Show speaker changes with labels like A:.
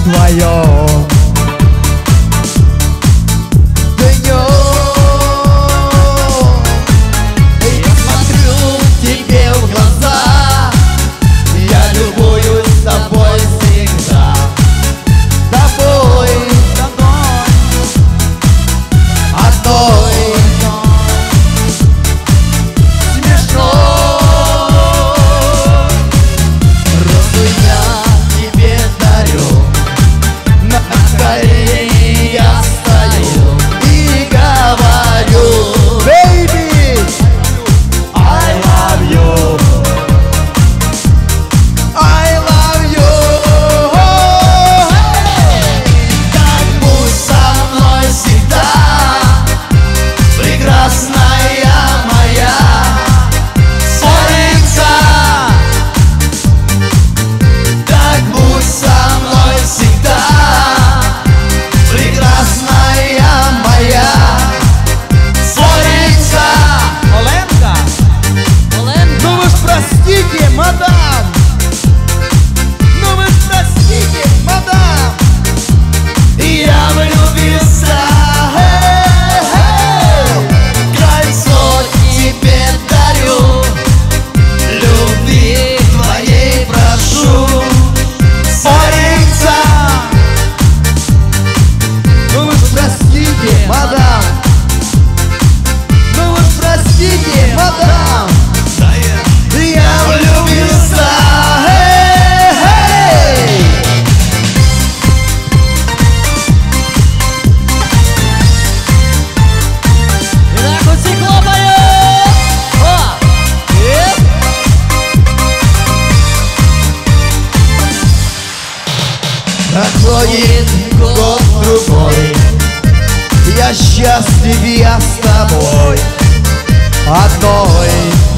A: твоем. Днем я смотрю тебе в глаза, я любуюсь тобой всегда. Тобой одной. Смешно. Розу я тебе дарю, на колени я стою и говорю: Baby, I love you, I love you. Так будь со мной всегда, прекрасная моя царица. Так будь со мной всегда, прекрасная моя царица.
B: Оленка!
A: Ну вы ж простите, мадам! Ну вы ж простите, мадам! Я влюбился. Кольцо тебе дарю, любви твоей прошу, царица. Ну вы ж простите, мадам! Ну вы ж простите, мадам! Я влюбился.
B: Итак, вот стекло поет! О!
A: Проходит год-другой, я счастлив, я с тобой одной.